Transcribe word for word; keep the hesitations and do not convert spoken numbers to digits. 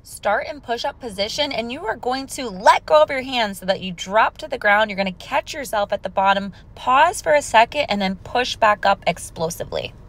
Start in push-up position, and you are going to let go of your hands so that you drop to the ground. You're going to catch yourself at the bottom, pause for a second, and then push back up explosively.